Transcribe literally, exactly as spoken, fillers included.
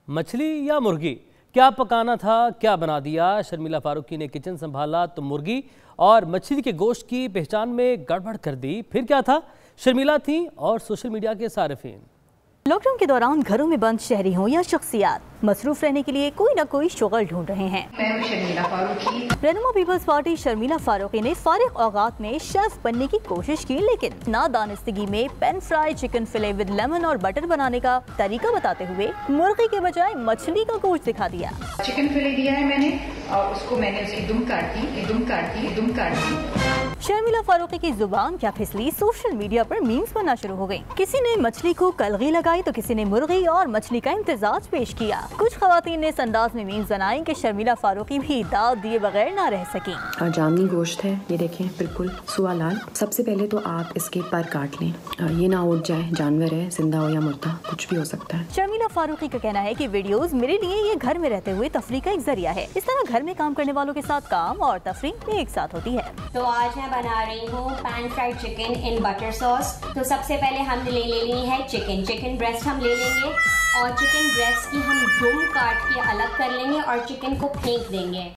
मछली या मुर्गी, क्या पकाना था, क्या बना दिया। शर्मिला फारूकी ने किचन संभाला तो मुर्गी और मछली के गोश्त की पहचान में गड़बड़ कर दी। फिर क्या था, शर्मिला थी और सोशल मीडिया के सारिफीन। लॉकडाउन के दौरान घरों में बंद शहरी हों या शख्सियात, मसरूफ रहने के लिए कोई न कोई शुगल ढूंढ रहे हैं। मैं हूं शर्मिला फारूकी। रहनुमा पीपल्स पार्टी शर्मिला फारूकी ने फारिग औकात में शेफ बनने की कोशिश की, लेकिन नादानिस्तगी में pan fry chicken fillet with lemon और बटर बनाने का तरीका बताते हुए मुर्गी के बजाय मछली का गोश्त दिखा दिया। चिकन फिले दिया है मैंने और उसको मैंने उसकी दुम काट दी, दुम काट दी, दुम काट दी। शर्मिला फारूकी की जुबान क्या फिसली, सोशल मीडिया पर मीम्स बनना शुरू हो गई। किसी ने मछली को कलगी लगाई तो किसी ने मुर्गी और मछली का इम्तिजाज पेश किया। कुछ खवातीन ने इस अंदाज में मीम्स बनाई कि शर्मिला फारूकी भी दाद दिए बगैर ना रह सकी। जामनी गोश्त है, ये देखें, बिल्कुल सुआ लाल। सबसे पहले तो आप इसके पर काट लें, ये ना उठ जाए, जानवर है, जिंदा हो या मुर्दा, कुछ भी हो सकता है। शर्मिला फारूकी का कहना है कि वीडियोस मेरे लिए ये घर में रहते हुए तफरीह का एक जरिया है। इस तरह घर में काम करने वालों के साथ काम और तफरीह एक साथ होती है। तो आज मैं बना रही हूँ pan fried chicken in butter sauce. तो सबसे पहले हमने ले लेनी है चिकन चिकन ब्रेस्ट हम ले लेंगे और चिकन ब्रेस्ट की हम दुम काट के अलग कर लेंगे और चिकन को फेंक देंगे।